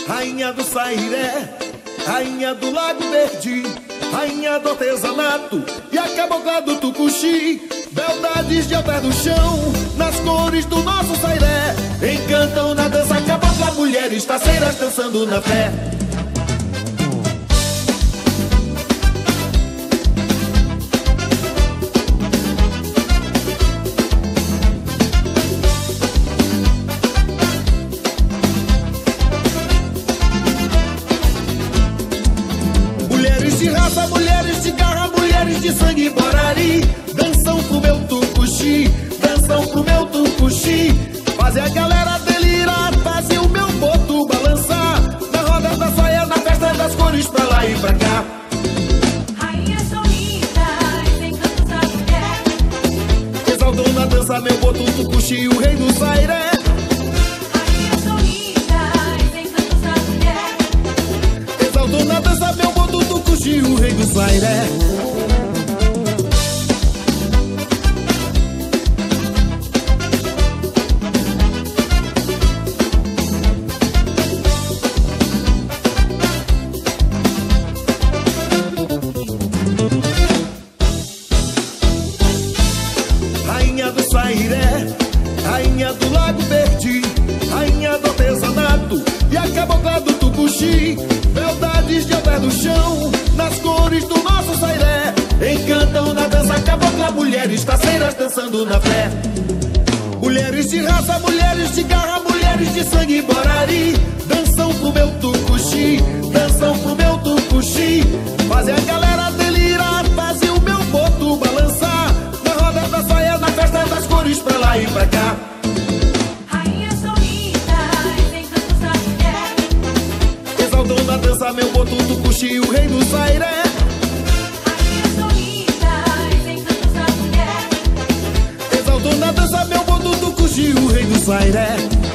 Rainha do Sairé, rainha do Lago Verde, rainha do artesanato e a cabocla do tucuxi. Beldades de altar do chão, nas cores do nosso Sairé, encantam na dança cabocla, mulheres taceiras dançando na fé. Mulheres de raça, mulheres de garra, mulheres de sangue borari, dançam pro meu tucuxi, dançam pro meu tucuxi. Fazem a galera delirar, fazem o meu boto balançar, na roda da saia, na festa das cores, pra lá e pra cá. Rainhas são lindas, encantos da mulher, Exaltam na dança meu boto tucuxi, o rei do Sairé. rainhas são lindas, encantos da mulher, Exaltam na dança meu boto tucuxi, o rei do Sairé. Rainha do Sairé, rainha do Lago Verde, rainha do artesanato e a cabocla do tucuxi. Beldades de altar do chão, nas cores do nosso Sairé, encantam na dança cabocla, mulheres taceiras dançando na fé. Mulheres de raça, mulheres de garra, mulheres de sangue borari, dançam pro meu tucuxi, dançam pro meu tucuxi. Fazem a galera delirar, fazem o meu boto balançar, na roda da saia, na festa das cores, pra lá e pra cá. rainhas são lindas, encantos da mulher, Exaltam na dança meu boto tucuxi, o rei do Sairé. rainhas são lindas, encantos da mulher, Exaltam na dança meu boto tucuxi, o rei do Sairé.